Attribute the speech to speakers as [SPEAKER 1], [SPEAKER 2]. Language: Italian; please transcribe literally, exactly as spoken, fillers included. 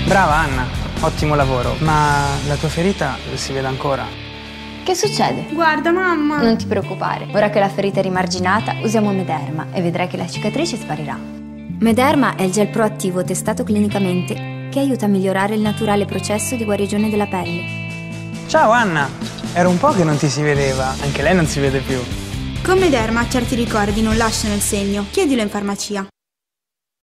[SPEAKER 1] Brava Anna, ottimo lavoro, ma la tua ferita si vede ancora.
[SPEAKER 2] Che succede?
[SPEAKER 3] Guarda, mamma!
[SPEAKER 2] Non ti preoccupare, ora che la ferita è rimarginata usiamo Mederma e vedrai che la cicatrice sparirà. Mederma è il gel proattivo testato clinicamente che aiuta a migliorare il naturale processo di guarigione della pelle.
[SPEAKER 1] Ciao Anna, era un po' che non ti si vedeva, anche lei non si vede più.
[SPEAKER 3] Con Mederma certi ricordi non lasciano il segno, chiedilo in farmacia.